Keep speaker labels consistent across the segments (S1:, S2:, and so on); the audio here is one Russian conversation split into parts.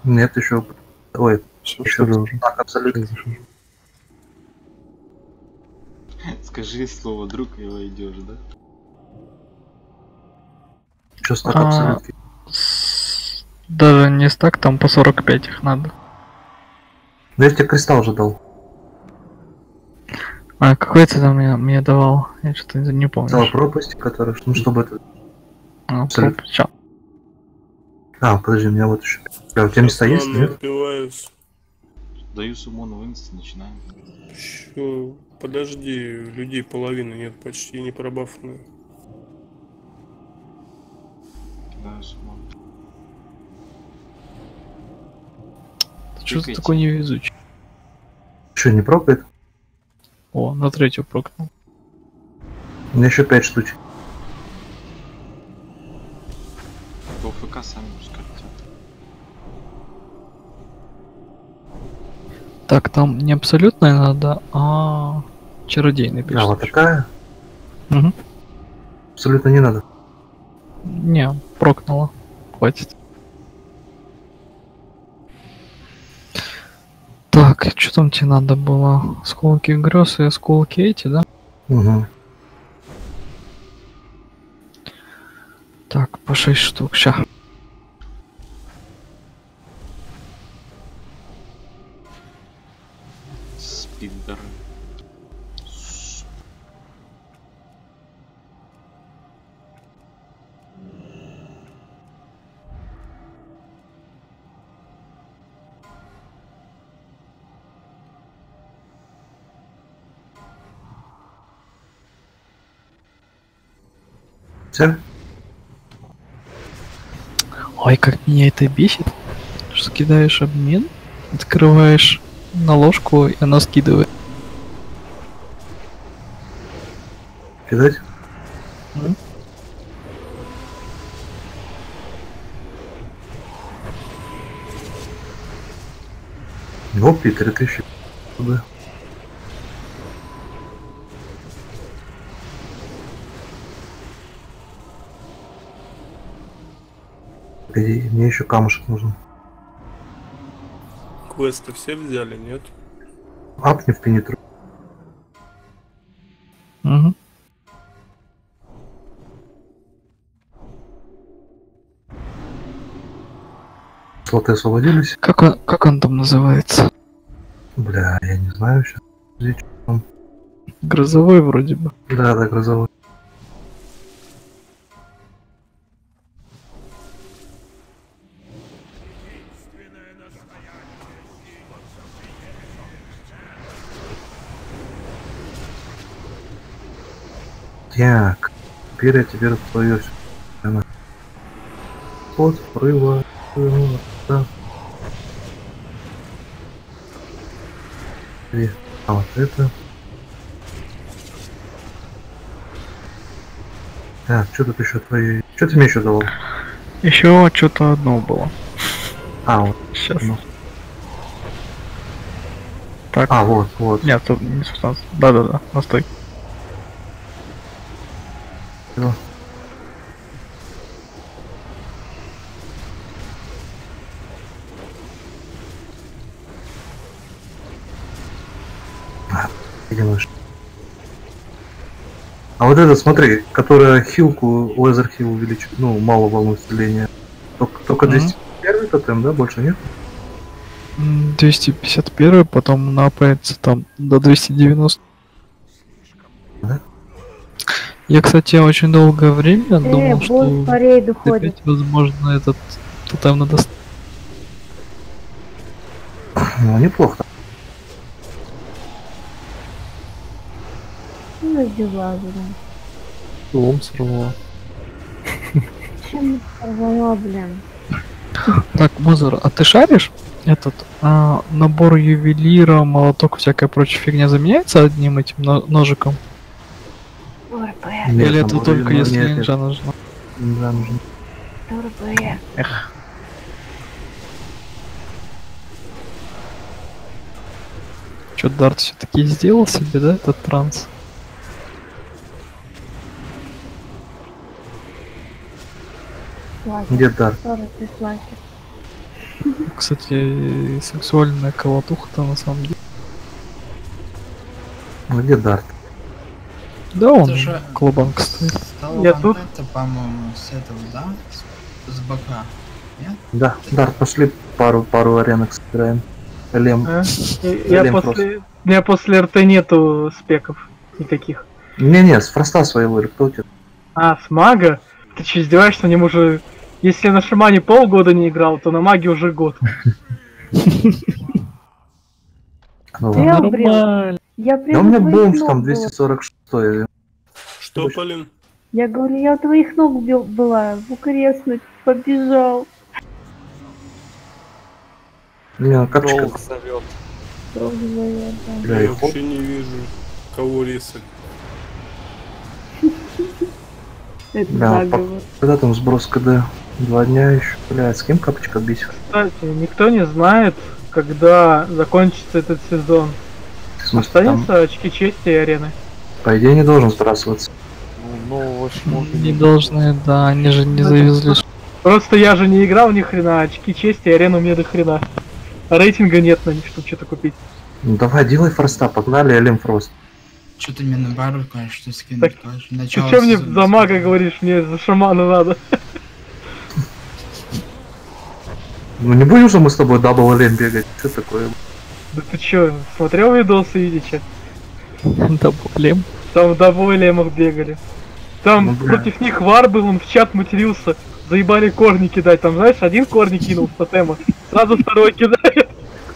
S1: Нет, еще. Ой,
S2: Все,
S1: еще
S2: что ли, уже?
S1: так, абсолютно.
S3: Скажи слово друг и войдешь, да?
S1: Что так абсолютно.
S4: Даже не стак, там по 45 их надо.
S1: Да я тебе кристалл уже дал.
S4: А какой ты там мне давал? Я что-то не помню.
S1: Целая пропасть, которая, ну чтобы это. Абсолютно.
S4: Чё?
S1: Подожди, у меня вот еще. Бля, у тебя места есть, нет?
S2: Напиваюсь.
S3: Даю суммон вынести, начинаем.
S2: Чё? Подожди, людей половины нет, почти не пробафаны.
S3: Кидаю суммон.
S4: Что ты такой невезучий?
S1: Что, не прокает?
S4: О, на третью прокнул.
S1: У меня еще 5 штучек.
S3: По ФК сами пускай хотят.
S4: Так, там не абсолютная надо, а чародейный пишет.
S1: Вот такая.
S4: Угу.
S1: Абсолютно не надо.
S4: Не, прокнула. Хватит. Так, что там тебе надо было? Осколки грез и осколки эти, да?
S1: Угу.
S4: Так, по 6 штук, ща.
S3: Спидеры.
S1: Все?
S4: Ой, как меня это бесит. Что кидаешь обмен, открываешь на ложку, и она скидывает.
S1: Кидать? Опи, 3000. Да. Погоди, мне еще камушек нужен.
S2: Квесты все взяли, нет?
S1: Апни в пенетру.
S4: Угу.
S1: Слоты освободились.
S4: Как он там называется?
S1: Бля, я не знаю сейчас.
S4: Грозовой вроде бы.
S1: Да, грозовой. Так, теперь я тебе расплываюсь. Вот, прыва, да. А вот это. Так, что тут еще твои... Что ты мне еще давал?
S4: Еще что-то одно было.
S1: Вот.
S4: Сейчас.
S1: Ну.
S4: Так.
S1: Вот.
S4: Нет, тут не субстанция. Да, настой.
S1: Все. Делаешь. А вот это, смотри, которая хилку, лазер хил увеличит, ну, мало волну исцеления. Только 201 тотем, да? Больше нет?
S4: 251, потом напается там до 290.
S1: Да?
S4: Я, кстати, очень долгое время думал, что
S5: по рейду ходит.
S4: опять, возможно, этот тотем надо...
S1: Ну, неплохо.
S5: Ну, дела, блин.
S2: Лом сорвала.
S5: Чем сорвала, блин?
S4: Так, Мозер, а ты шаришь? Этот набор ювелира, молоток, всякая прочая фигня заменяется одним этим ножиком?
S5: РП.
S4: Или это только если нинджа нужна?
S1: Да, нужно.
S5: РП.
S4: Эх. Чё, Дарт все-таки сделал себе, да, этот транс?
S5: Слаки.
S1: Где Дарт?
S5: 40 слаки.
S4: Кстати, сексуальная колотуха-то на самом деле.
S1: Ну, где Дарт?
S4: Да, он
S6: Это же
S4: колобанка стоит.
S6: стало
S7: Я тут.
S6: это, по-моему, с этого, да? С бока. Нет?
S1: Да, Дарт, пошли пару аренок собираем. Лем.
S7: А?
S1: Лем
S7: У меня после РТ нету спеков никаких.
S1: Не-не, с фроста своего или кто у тебя?
S7: А, с мага? Ты че, издеваешься? Мне уже... Если я на шамане полгода не играл, то на маге уже год.
S1: Ну,
S5: Я
S1: ладно.
S4: Нормально.
S5: Я
S1: Да
S5: прям
S1: у меня
S5: у твоих
S1: бомж
S5: ног
S1: там
S5: была.
S1: 246.
S2: Что, Полин?
S5: Я говорю, я у твоих ног была. Букреснуть побежал.
S1: Не, капчика.
S8: Долг зовет.
S5: Пробовала, да.
S1: Бля,
S2: Я
S1: и хоп.
S2: вообще не вижу, кого рисать.
S5: Это
S1: Да,
S5: заговор.
S1: Когда там сброс КД? 2 дня еще. Блядь, с кем капчика бесит?
S7: Кстати, никто не знает, когда закончится этот сезон.
S1: В смысле, там,
S7: Останется очки чести и арены.
S1: по идее, не должен сбрасываться.
S8: Ну, нового шмота
S4: Не должны, да, они же не завезли.
S7: Просто я же не играл ни хрена, очки чести и арену у меня до хрена. А рейтинга нет на них, чтобы что-то купить.
S1: Ну давай, делай фроста, погнали, Элем Фрост.
S6: Что-то мне на бару, конечно, скинуть
S7: Так,
S6: тоже.
S7: Ты
S6: Начало
S7: что мне
S6: сезона
S7: за мага
S6: скинуть.
S7: говоришь, мне за шамана надо?
S1: Ну не будем же мы с тобой дабл Элем бегать? Что такое?
S7: Да ты чё, смотрел видосы Идича?
S4: Да, блин.
S7: Там в дабойлемах бегали. Там
S1: Ну, бля.
S7: против них вар был, он в чат матерился. Заебали корни кидать. Там, знаешь, один корни кинул с тотема, сразу второй кидает.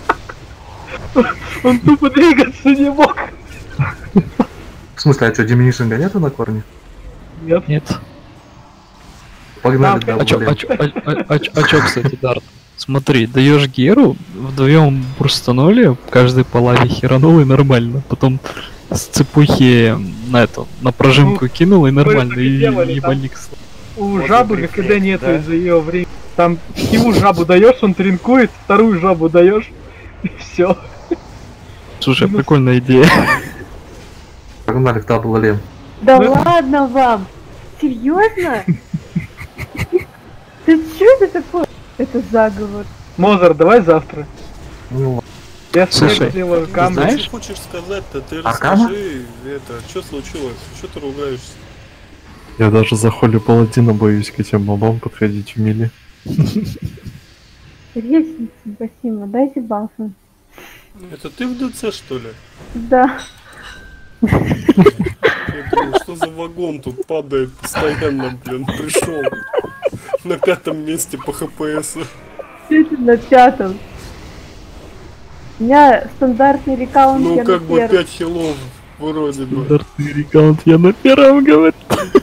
S7: Он тупо двигаться не мог.
S1: В смысле, а что, диминишинга нету на корне?
S7: Нет.
S4: Нет.
S1: Погнали,
S7: Да,
S4: А чё,
S1: дабл Элем.
S4: чё, кстати, Дарт? Смотри, даешь Геру, вдвоем бурстанули, каждый по лаве херанул и нормально. Потом с цепухи на прожимку кинул и нормально,
S7: так и
S4: и
S7: делали, там.
S4: ебальник.
S7: У
S8: Вот
S7: жабы
S8: и
S7: КД
S8: рефлекс,
S7: нету
S8: да?
S7: из-за ее времени. Там ему жабу даешь, он тринкует, вторую жабу даешь, и все.
S4: Слушай,
S7: Ну,
S4: прикольная идея.
S1: Погнали в дабл Элем.
S5: Да
S7: Ну,
S5: ладно вам! Серьезно? Ты что это такое? Это заговор.
S7: Мозар, давай завтра.
S1: Ну, ладно.
S7: Я
S4: Слушай,
S7: снег сделаю,
S2: Ты
S7: камни.
S4: знаешь?
S2: что хочешь сказать-то? Ты
S1: Аркана?
S2: расскажи, это, что случилось? Что ты ругаешься?
S9: Я даже за Холли Паладина боюсь к этим мобам подходить в мили.
S5: Ресницы, спасибо. Дайте бафы.
S2: Это ты в ДЦ, что ли?
S5: Да.
S2: Я думаю, что за вагон тут падает постоянно, блин, пришел. На 5-м месте по ХПС.
S5: Это на 5-м. У меня стандартный рекаунт,
S2: Ну
S5: я
S2: как
S5: на
S2: бы
S5: 1-м.
S2: 5 хилов вроде бы.
S4: Стандартный рекаунт, я на первом говорю.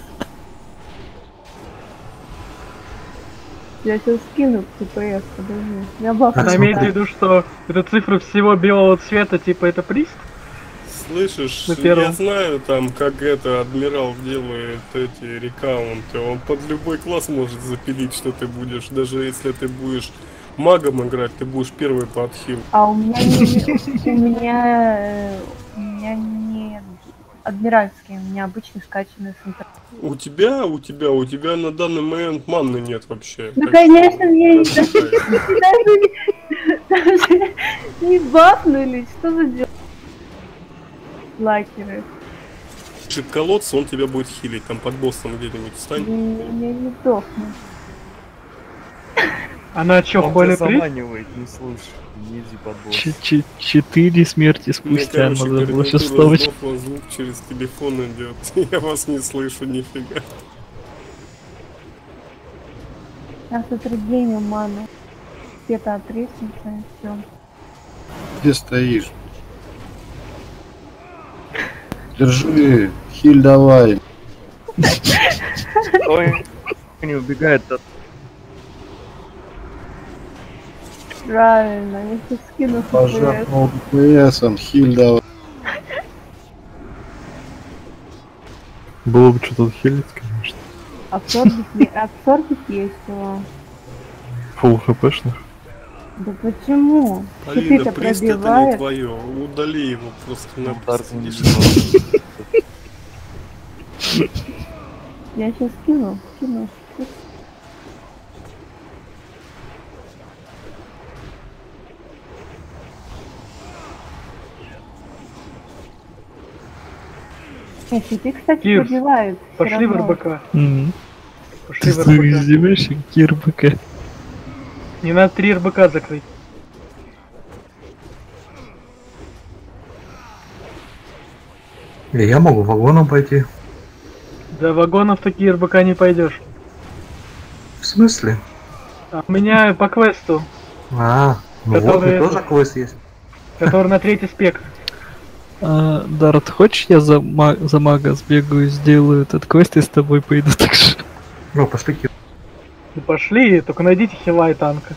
S5: Я сейчас скину КПС, подожди. У меня бафы.
S7: Она имеет в виду, что это цифры всего белого цвета, типа это прист?
S2: Слышишь,
S7: На первом.
S2: я знаю там, как это адмирал делает эти рекаунты. Он под любой класс может запилить, что ты будешь. Даже если ты будешь магом играть, ты будешь первый по отхилу.
S5: А у меня не... У меня не адмиральский, у меня обычный скачанный с интернета.
S2: У тебя на данный момент манны нет вообще.
S5: Ну
S2: Так
S5: конечно,
S2: что
S5: мне
S2: отдыхай.
S5: даже не бафнули, что за дело? Лакеры.
S2: К колодцу он тебя будет хилить, там под боссом где-нибудь встань.
S5: Я не сдохну.
S7: Она чё,
S8: Он
S7: более
S8: тебя
S7: прист?
S8: заманивает, не слушай. Не иди под босс.
S4: 4 смерти
S2: Мне,
S4: спустя,
S2: короче,
S4: надо было
S2: гарнитура
S4: шестовочку.
S2: сдохла, звук через телефон идет. Я вас не слышу нифига.
S5: Я с отрубением ману. Где-то отрезница и все.
S10: Где стоишь? Держи, хиль давай.
S8: Ой, не убегает от...
S5: Правильно, я сейчас скину КПС.
S10: Пожахнул ДПС, хиль давай.
S9: Было бы что тут хилить, конечно.
S5: Абсорбит есть его.
S9: Фулл хпшных.
S5: Да почему?
S2: Алина,
S5: Щиты-то
S2: прист это не
S5: пробивает.
S2: твое. Удали его просто на
S8: Дарт не
S5: Я сейчас скину. Щиты, кстати,
S7: Кирс,
S5: пробивают. всё
S7: Пошли в
S5: равно.
S7: РБК.
S4: Мгм.
S7: Пошли в
S4: Ты
S7: РБК.
S4: издеваешься? Какие РБК?
S7: Не надо 3 РБК закрыть.
S1: Я могу вагоном пойти.
S7: До вагонов такие РБК не пойдешь.
S1: В смысле?
S7: А у меня по квесту,
S1: Ну вот,
S7: Которые
S1: и
S7: это-
S1: тоже квест есть.
S7: который на 3-й спек.
S4: Дарт, хочешь я за мага сбегаю, сделаю этот квест и с тобой пойду так же?
S1: Ну, пошли, Кир.
S7: Ну пошли, только найдите хила и танка.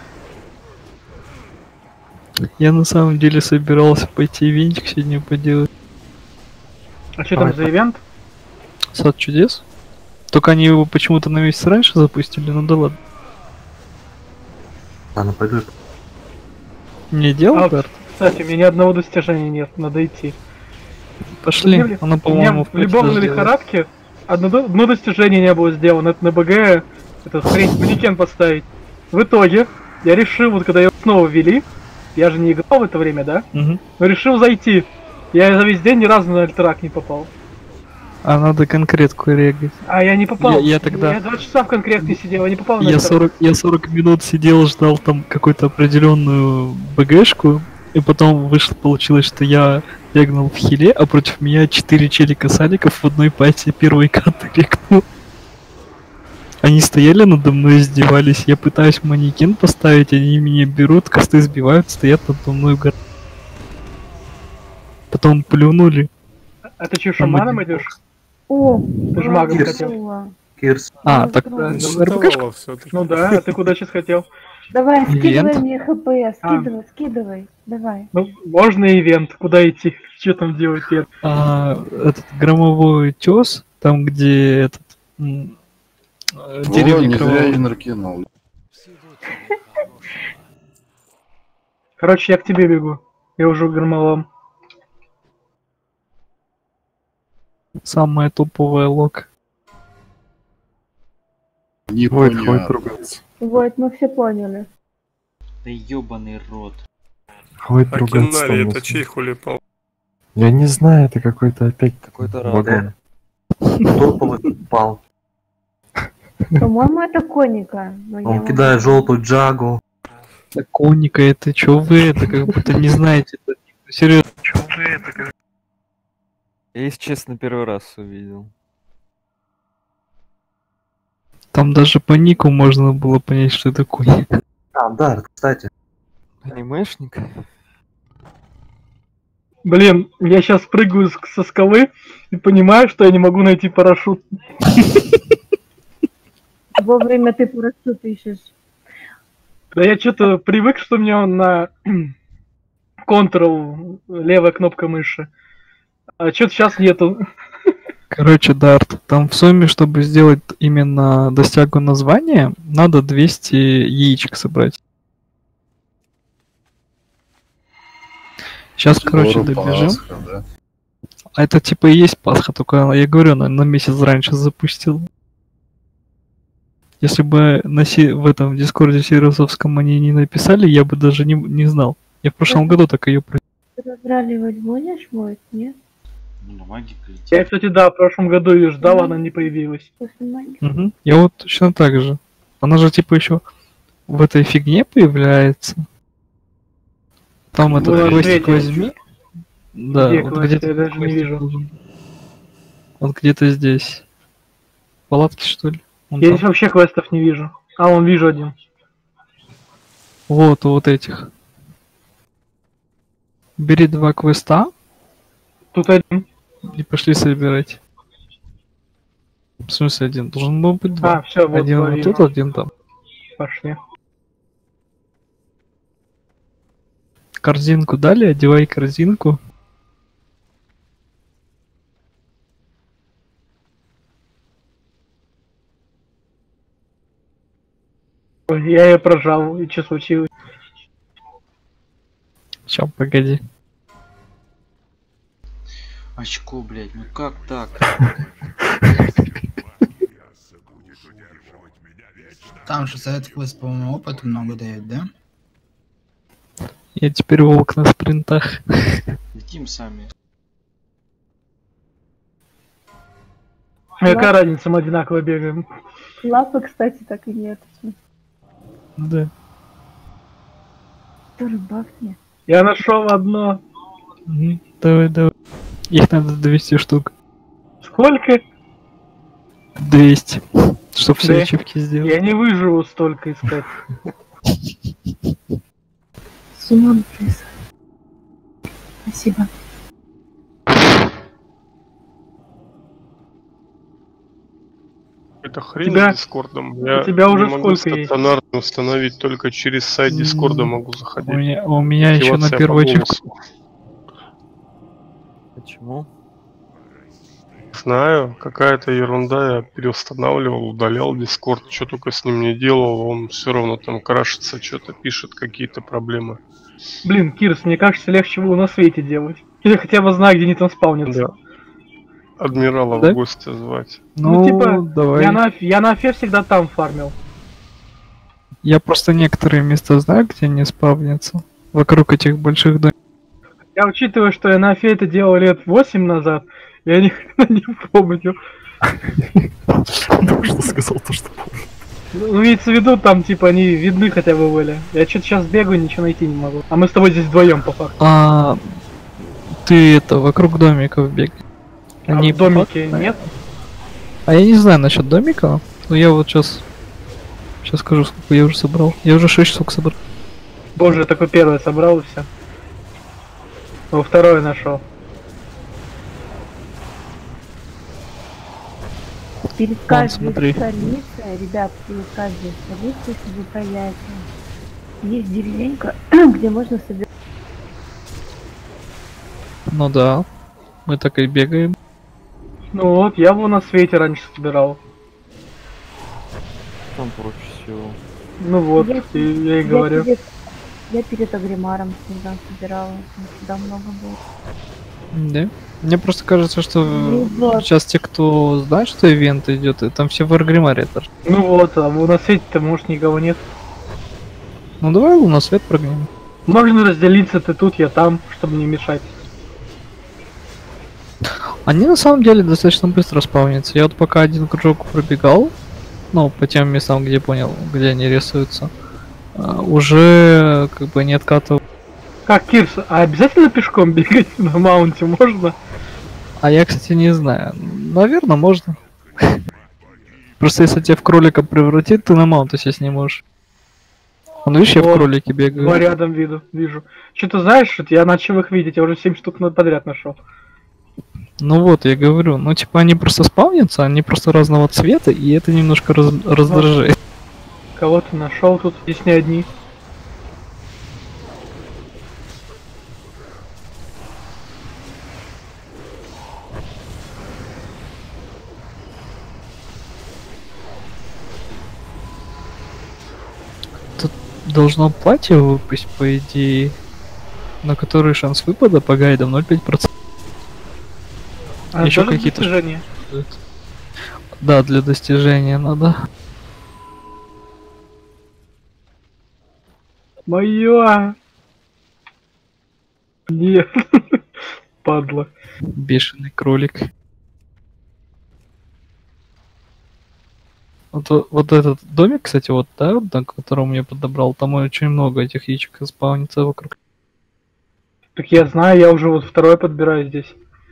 S4: Я на самом деле собирался пойти винтик сегодня поделать.
S7: А что там
S1: Давай,
S7: за ивент?
S4: Сад чудес? Только они его почему-то на месяц раньше запустили, ну да ладно.
S1: Ладно, пойду.
S4: Не делал,
S7: А,
S4: Дарт?
S7: Кстати, у меня ни одного достижения нет, надо идти.
S4: Пошли,
S7: Мне-
S4: она,
S7: У меня
S4: по-моему,
S7: в любовной лихорадке одно достижение не было сделано, это на БГ этот хрень манекен поставить. В итоге, я решил, вот когда ее снова ввели, я же не играл в это время, да?
S4: Мгм.
S7: Но решил зайти. Я за весь день ни разу на альтерак не попал.
S4: А надо конкретку регать.
S7: А я не попал.
S4: Я тогда-
S7: Я 2 часа в конкретке сидел, я не попал на
S4: Я
S7: альтерак.
S4: 40 минут сидел, ждал там какую-то определенную БГшку, и потом вышло, получилось, что я регнул в хиле, а против меня 4 челика саликов в одной пати первой карты регнул. Они стояли надо мной, издевались, я пытаюсь манекен поставить, они меня берут, косты сбивают, стоят надо мной в Потом плюнули.
S7: А ты что, шаманом идешь?
S5: О,
S7: Ты же магом
S1: Кирс.
S7: хотел.
S5: красиво.
S1: Кирс.
S4: Так
S5: Ну,
S2: Стартовало всё-таки.
S7: Ну да, а ты куда сейчас хотел?
S5: Давай, скидывай
S4: Ивент?
S5: мне хп,
S7: А.
S5: скидывай, давай.
S7: Ну, можно ивент, куда идти? Что там делать? Нет.
S4: Этот громовой тес, там где этот деревня
S10: не зря
S4: кровавая.
S10: Иннер кинул.
S7: Короче, я к тебе бегу. Я уже громолом.
S4: Самая топовая лок.
S10: Не
S9: Ой,
S10: понял.
S9: хватит ругаться.
S5: Вот, мы все поняли.
S3: Да ёбаный рот.
S9: Хватит ругаться.
S2: Акинари,
S9: там,
S2: это чей хулипал?
S9: Я не знаю, это какой-то опять
S8: Какой-то
S9: вагон.
S1: Топовый упал.
S5: По-моему, это коника. но я
S1: Он
S5: могу-
S1: кидает желтую джагу.
S4: Конника, это чё вы, это как будто не знаете. Это серьезно.
S8: Я, если честно, первый раз увидел.
S4: Там даже по нику можно было понять, что это конник.
S1: Да, кстати.
S8: Анимешник?
S7: Блин, я сейчас прыгаю со скалы и понимаю, что я не могу найти парашют.
S5: Вовремя ты парашют ищешь.
S7: Да я что-то привык, что у меня он на Ctrl левая кнопка мыши. А что-то сейчас нету.
S4: Короче, Дарт, там в сумме, чтобы сделать именно достягу названия, надо 200 яичек собрать. Сейчас, короче,
S10: Скоро
S4: добежим.
S10: Пасха, да?
S4: А это типа и есть Пасха, только я говорю, на месяц раньше запустил. Если бы в этом Дискорде Сирусовском они не написали, я бы даже не знал. Я в прошлом году так ее
S5: Разраливать будешь, мой? Нет?
S3: Ну, на магика летит.
S7: Я, кстати, да, в прошлом году ее ждал, она не появилась.
S5: После магии.
S4: Мгм. Я вот точно так же. Она же типа еще в этой фигне появляется. Там
S7: Ну,
S4: этот квестик
S7: третий.
S4: возьми. Да,
S7: Где
S4: вот
S7: квест?
S4: где-то
S7: Я даже не
S4: квестик
S7: вижу.
S4: должен. Вот где-то здесь. Палатки, что ли? Вон
S7: Я
S4: там.
S7: здесь вообще квестов не вижу. А, вон вижу один.
S4: Вот, у вот этих. Бери 2 квеста
S7: Тут один.
S4: и пошли собирать. В смысле один? Должен был быть 2.
S7: А, все, вот
S4: Один
S7: два
S4: вот
S7: вижу.
S4: тут, один там.
S7: Пошли.
S4: Корзинку дали, одевай корзинку.
S7: Ой, я ее прожал, и что случилось?
S4: Сейчас, погоди.
S3: Очко, блядь, ну как так?
S6: Там же за этот квест, по-моему, опыт много дает, да?
S4: Я теперь волк на спринтах.
S3: Летим сами.
S7: А какая разница, мы одинаково бегаем.
S5: Лапы, кстати, так и нет.
S4: Да.
S5: Тоже бахни.
S7: Я нашел одно.
S4: Давай, давай. Их надо 200 штук.
S7: Сколько?
S4: 200. Чтоб все
S7: Да.
S4: ачивки сделать.
S7: Я не выживу столько искать.
S5: Симон, приз. Спасибо.
S2: Это хрень
S7: Тебя-
S2: с Дискордом. Я
S7: у тебя уже
S2: не могу
S7: сколько есть?
S2: стационарно установить, только через сайт Дискорда могу заходить.
S4: У меня еще на
S2: Активация
S4: первую
S2: по
S4: ачивку.
S2: голосу.
S8: Почему?
S2: Знаю, какая-то ерунда, я переустанавливал, удалял Дискорд, что только с ним не делал, он все равно там крашится, что-то пишет, какие-то проблемы.
S7: Блин, Кирс, мне кажется, легче было на свете делать. Или хотя бы знаю, где они там спавнятся.
S2: Да. Адмирала
S4: Да?
S2: в гости звать.
S7: Ну, типа,
S4: давай.
S7: я на Афе всегда там фармил.
S4: Я просто некоторые места знаю, где они спавнятся. Вокруг этих больших домов.
S7: Я учитываю, что я на Афе это делал лет 8 назад, я ни хрена не помню.
S9: Только что сказал то, что помню.
S7: Ну, имеется в виду, там, типа, они видны хотя бы были. Я что-то сейчас бегаю, ничего найти не могу. А мы с тобой здесь вдвоем, по факту.
S4: Ты это, вокруг домиков бегаешь.
S7: В домике нет?
S4: А я не знаю насчет домика, но я вот сейчас скажу, сколько я уже собрал. Я уже 6 штук собрал.
S7: Боже, я такой первое собрал и все. Ну, второе нашел.
S5: Перед каждой
S4: смотри.
S5: столицей, ребят, перед каждой столицей, если вы проявите, есть деревенька, где можно собирать.
S4: Ну да, мы так и бегаем.
S7: Ну вот, я его на свете раньше собирал.
S8: Там проще всего.
S7: Ну вот, я и говорю.
S5: Я перед Агримаром всегда собирала, там всегда много было.
S4: Да. Мне просто кажется, что
S5: вот.
S4: сейчас те, кто знает, что ивент идет, и там все в Аргримаре торчат.
S7: Ну вот, а на свете-то, может, никого нет.
S4: Ну давай луна свет прогнем.
S7: Можно разделиться, ты тут, я там, чтобы не мешать.
S4: Они на самом деле достаточно быстро спавнятся. Я вот пока один кружок пробегал, ну, по тем местам, где понял, где они рисуются, уже как бы не откатывал.
S7: Как, Кирс, а обязательно пешком бегать на маунте можно?
S4: А я, кстати, не знаю. Наверное, можно. Просто если тебя в кролика превратит, ты на маунте сесть не можешь. Он, видишь, я в
S7: Вот,
S4: кролике бегаю.
S7: Два рядом вижу. Что-то знаешь, что я начал их видеть, я уже 7 штук подряд нашел.
S4: Ну вот, я говорю, ну типа они просто спавнятся, они просто разного цвета, и это немножко раздражает.
S7: Кого ты нашел тут? Здесь не одни.
S4: Тут должно платье выпасть, по идее, на который шанс выпада по гайдам 0,5%.
S7: А
S4: Еще
S7: тоже
S4: какие-то
S7: достижения?
S4: Да, для достижения надо.
S7: Моё! Нет. Падла.
S4: Бешеный кролик. Вот этот домик, кстати, вот, да, на котором я подобрал, там очень много этих яичек спавнится вокруг.
S7: Так я знаю, я уже вот второй подбираю здесь.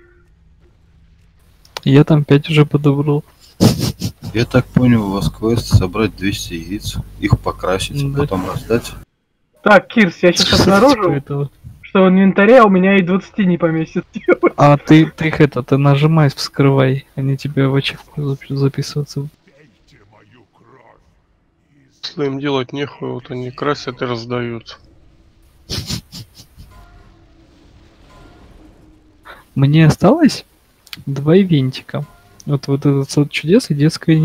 S4: Я там 5 уже подобрал.
S10: Я так понял, у вас квест собрать 200 яиц, их покрасить,
S4: Да.
S10: потом раздать.
S7: Так, Кирс, я сейчас обнаружил, что в инвентаре у меня и 20 не поместится.
S4: А ты их ты нажимай, вскрывай, они тебе в ачивку записываться.
S2: Если им делать нехуй, вот они красят и раздают.
S4: Мне осталось 2 ивентика. Вот этот сад чудес и детская.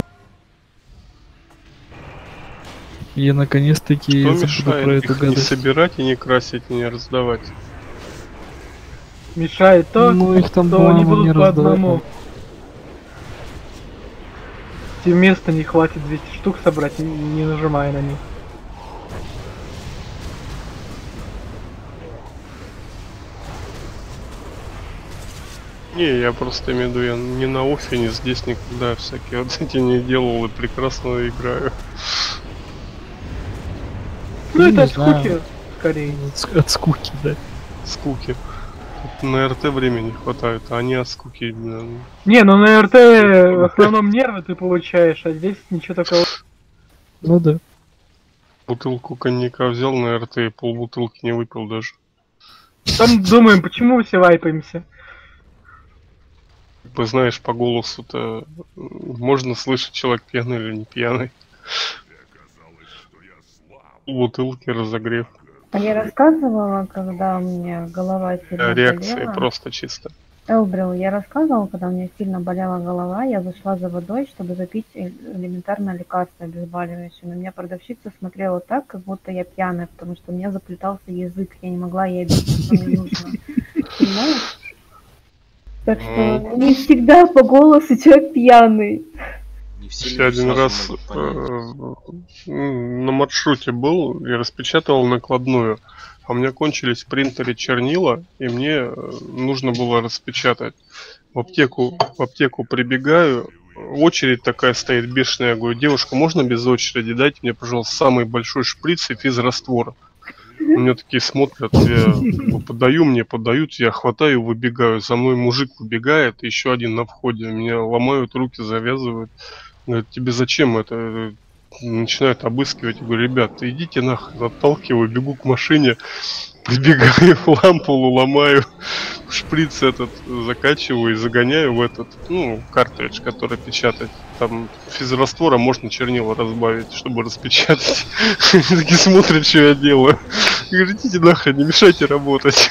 S4: Я наконец-таки
S2: Что
S4: забуду про
S2: мешает
S4: эту
S2: их не
S4: гадость.
S2: собирать и не красить, и не раздавать?
S7: Мешает то,
S4: Ну, их там,
S7: что они
S4: по-моему,
S7: будут
S4: не
S7: по
S4: раздавать.
S7: одному. Тебе места не хватит 200 штук собрать, не нажимая на них.
S2: Не, я просто имею в виду, я ни на оффе, ни здесь никогда всякие вот эти не делал и прекрасно играю.
S7: Ну это
S4: Не
S7: от
S4: знаю.
S7: скуки, скорее.
S4: От скуки, да.
S2: Скуки. Тут на РТ времени не хватает, а они от скуки, блин.
S7: Не, ну на РТ в основном нервы ты получаешь, а здесь ничего такого.
S4: Ну да.
S2: Бутылку коньяка взял на РТ и полбутылки не выпил даже.
S7: Там думаем, почему все вайпаемся.
S2: Ты знаешь, по голосу-то можно слышать, человек пьяный или не пьяный. Бутылки разогрев.
S5: А я рассказывала, когда у меня голова сильно
S2: Реакция
S5: болела.
S2: просто чисто.
S5: Элбрил, я рассказывала, когда у меня сильно болела голова, я зашла за водой, чтобы запить элементарное лекарство обезболивающее. На меня продавщица смотрела так, как будто я пьяная, потому что у меня заплетался язык, я не могла ей объяснить, что мне нужно. Понимаешь? Так что не всегда по голосу человек пьяный.
S3: Не все
S2: Я
S3: люди
S2: один
S3: сразу
S2: раз
S3: могут понять.
S2: на маршруте был и распечатывал накладную. А у меня кончились в принтере чернила, и мне нужно было распечатать. В аптеку прибегаю, очередь такая стоит бешеная. Я говорю: девушка, можно без очереди? Дайте мне, пожалуйста, самый большой шприц и физраствор. У меня такие смотрят, я подают, я хватаю, выбегаю. За мной мужик выбегает, еще один на входе. Меня ломают руки, завязывают. Говорят: тебе зачем это? Начинают обыскивать. Я говорю: ребят, идите нахуй. Отталкиваю, бегу к машине, прибегаю, лампулу ломаю, шприц этот закачиваю и загоняю в этот, картридж, который печатать. Там физраствора можно чернила разбавить, чтобы распечатать. Они такие смотрят, что я делаю. Я говорю: идите нахрен, не мешайте работать.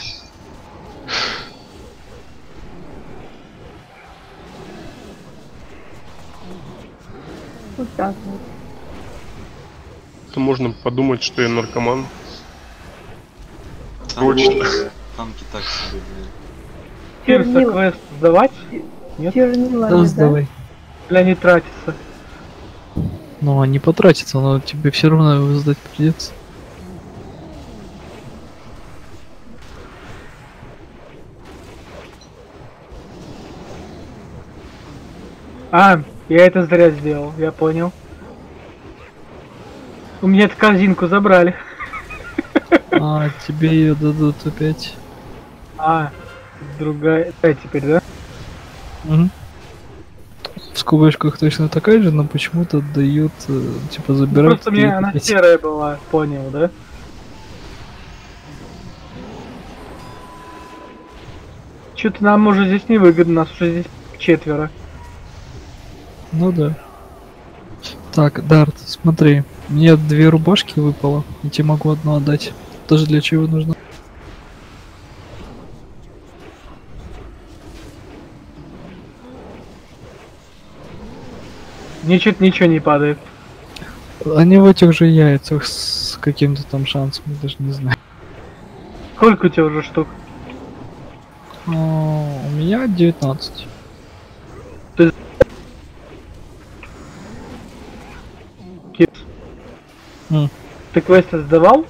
S5: Вот так вот.
S2: Можно подумать, что я наркоман.
S3: Точно. Танки так себе, блин.
S7: Кирса квест сдавать? Нет?
S5: Чернила,
S4: Да,
S5: да?
S4: сдавай.
S7: Или они тратятся?
S4: Ну, они потратятся, но тебе все равно его сдать придется.
S7: А, я это зря сделал, я понял. У меня эту корзинку забрали.
S4: А, тебе ее дадут опять.
S7: А, другая. Теперь, да?
S4: Угу. В скобочках точно такая же, но почему-то дают, типа, забирать.
S7: Просто мне она серая была, понял, да? Что-то нам уже здесь невыгодно, нас уже здесь 4.
S4: Ну да. Так, Дарт, смотри. Мне 2 рубашки выпало. Я тебе могу одну отдать. Тоже для чего нужно?
S7: Ничего не падает.
S4: Они в этих же яйцах с каким-то там шансом, я даже не знаю.
S7: Сколько у тебя уже штук?
S4: У меня 19.
S7: Ты квесты сдавал?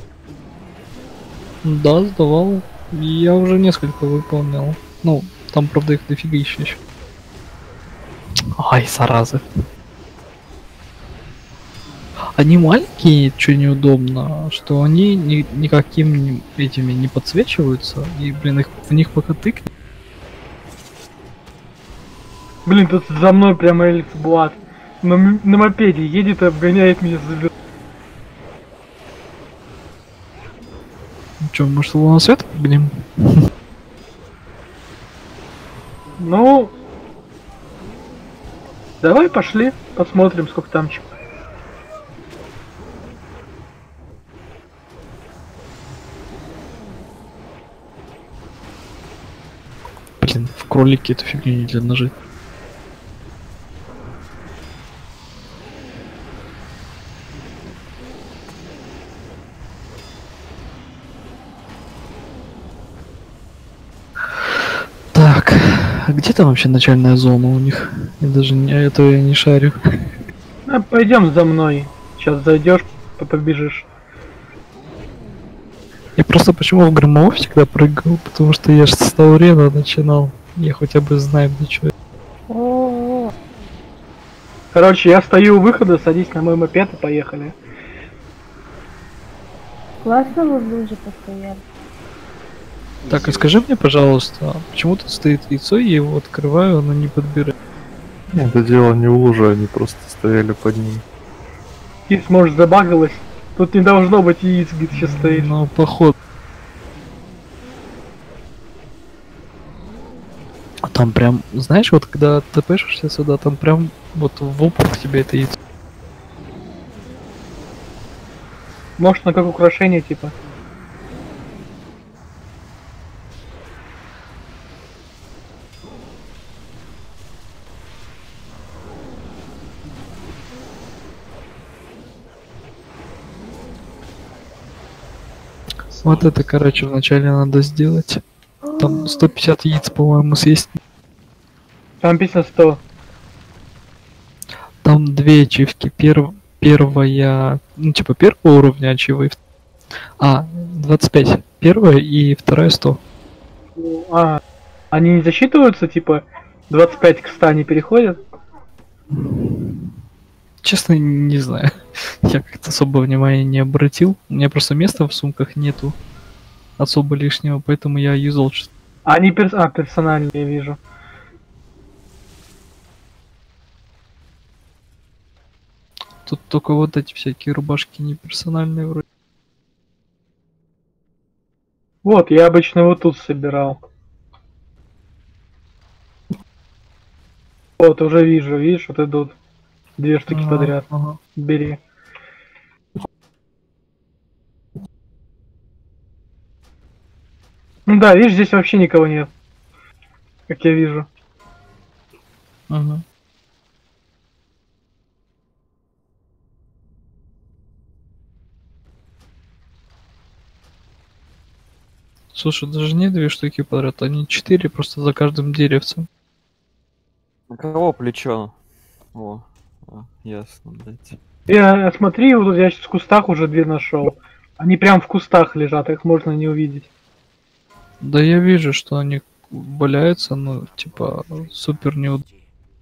S4: Да, сдавал. Я уже несколько выполнял. Ну, там, правда, их дофига еще. Ай, зараза. Они маленькие, что неудобно, что они никаким этими не подсвечиваются, и, блин, в них пока тыкнет.
S7: Блин, тут за мной прямо Эльф Блад на мопеде едет и обгоняет меня за.
S4: Че, может, луносвет погнем?
S7: Ну, давай пошли, посмотрим, сколько там чего.
S4: Блин, в кролике эту фигню нельзя нажать. Так, а где там вообще начальная зона у них? Я даже я не шарю.
S7: А, пойдем за мной. Сейчас зайдешь, побежишь.
S4: Я просто почему в Громов всегда прыгал, потому что я же с Таурена начинал. Я хотя бы знаю, для чего.
S5: О,
S7: Короче, я стою у выхода, садись на мой мопед и поехали.
S5: классно вы в луже постояли.
S4: Так, и скажи мне, пожалуйста, почему тут стоит яйцо, я его открываю, оно не подбирает.
S9: Нет, это дело не в луже, они просто стояли под ним.
S7: Кис, может, забагалась? Тут не должно быть яиц, где ты сейчас стоишь.
S4: Ну, походу. А там прям, знаешь, вот когда ты пишешься сюда, там прям вот в упор к тебе это яйцо.
S7: Может, на как украшение, типа.
S4: Вот это, короче, вначале надо сделать. Там 150 яиц, по-моему, съесть.
S7: Там написано 100.
S4: Там две ачивки. Первая, ну типа первого уровня ачивы. 25. Первая и вторая 100.
S7: А, они не засчитываются, типа, 25 к 100 не переходят?
S4: Честно, не знаю. Я как-то особо внимания не обратил. У меня просто места в сумках нету особо лишнего, поэтому я юзал.
S7: Они персональные, я вижу.
S4: Тут только вот эти всякие рубашки не персональные вроде.
S7: Вот, я обычно вот тут собирал. Вот, уже вижу, видишь, вот идут. Две штуки подряд.
S4: Ага.
S7: Бери. Ну да, видишь, здесь вообще никого нет. Как я вижу.
S4: Ага. Слушай, даже не две штуки подряд, они 4 просто за каждым деревцем.
S8: На кого плечо? О, ясно, блядь.
S7: Я смотри, вот тут я сейчас в кустах уже две нашел. Они прям в кустах лежат, их можно не увидеть.
S4: Да я вижу, что они валяются, ну, типа, супер неудобно.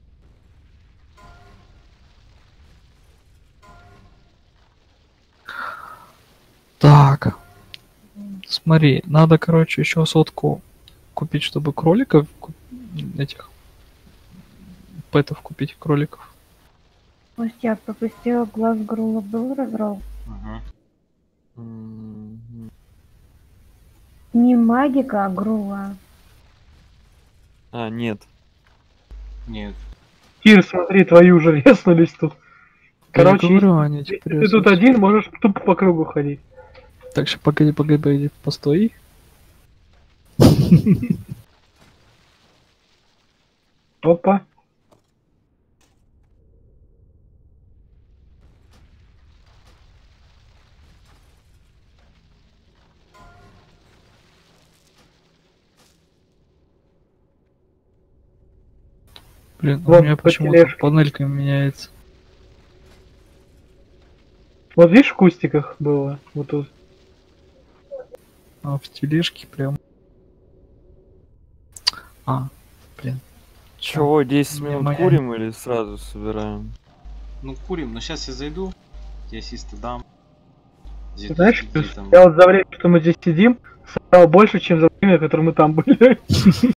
S4: Так. Смотри, надо, короче, еще 100 купить, чтобы кроликов этих пэтов купить, кроликов.
S5: Пустяк, пропустила глаз Грула был разрол. Не магика, а Грула.
S8: А, нет.
S3: Нет.
S7: Кир, смотри, твои уже резнулись тут. Короче,
S4: Я говорю, они
S7: если
S4: теперь
S7: ты тут
S4: резаются.
S7: один, можешь тупо по кругу ходить.
S4: Так что погоди, постой.
S7: Опа.
S4: Блин,
S7: Вот
S4: у меня
S7: по
S4: почему-то
S7: тележке.
S4: панелька меняется.
S7: Вот видишь, в кустиках было? Вот тут.
S4: А в тележке прям. Блин.
S8: Чего, 10
S4: Ну,
S8: минут
S4: моя-
S8: курим или сразу собираем?
S3: Ну, курим, но сейчас я зайду, я систы дам. Где-
S7: Знаешь,
S3: где там?
S7: я вот за время, что мы здесь сидим, собрал больше, чем за время, которое мы там были.